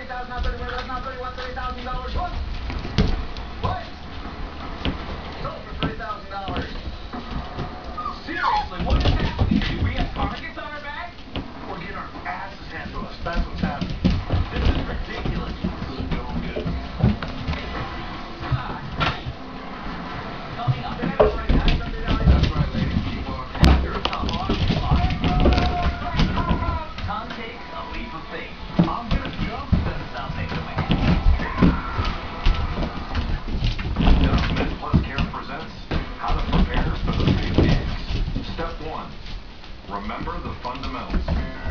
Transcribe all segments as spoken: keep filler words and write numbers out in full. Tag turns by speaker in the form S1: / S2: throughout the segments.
S1: thirty thousand, now thirty-one, now thirty-one, thirty thousand dollars. What? What? Sold for thirty thousand dollars. Seriously, what is happening? Do we have targets on our back? We're getting our asses handed to us. That's what's happening. This is ridiculous. This is going good. Ah. Coming up. That's right, guys. That's right, ladies. Keep on. You're a top line. Tom takes a leap of faith. I'm gonna jump. Doesn't sound safe to me. Government Plus Care presents how to prepare for the big gigs. Step one. Remember the fundamentals.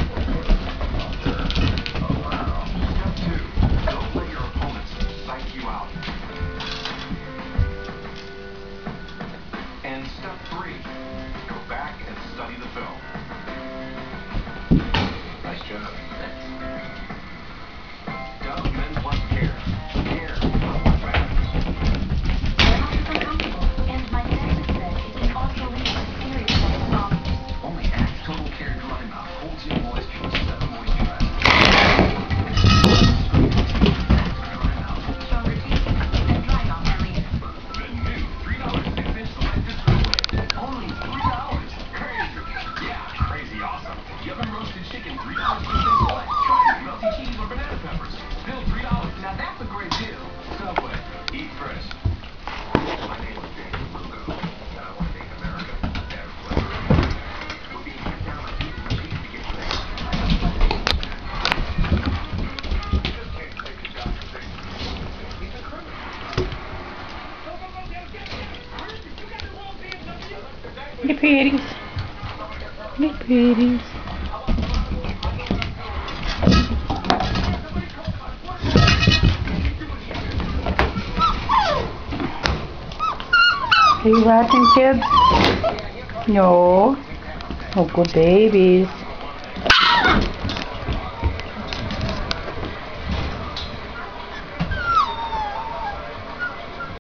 S1: Step two. Don't let your opponents psych you out. And step three. Go back and study the film. Nice job. Dove Men Plus Care. Care for what matters.
S2: And my therapist said it can also lead to serious health problems.
S1: Only Act Total Care Dry Mouth holds in moisture with seven moisturizers. Dry Mouth.
S2: Stronger teeth and dry mouth relief.
S1: The new three dollar six-inch selective throwaway. Only three dollars. Crazy. Yeah, crazy awesome. Oven roasted chicken, three dollars six-inch select. Try it. Melty cheese or banana peppers. Still three dollars. Now that's a great deal. Subway. Eat fresh. My name is James Lugo, and I want to make America a better place. We're being kept down on these machines to get there. You just can't take a shot for things. He's a criminal. Go, go, go, get him, get him. You got the wrong B M W.
S3: Hey, pretties. Hey, pretties. Are you laughing, kids? No. Oh, good babies.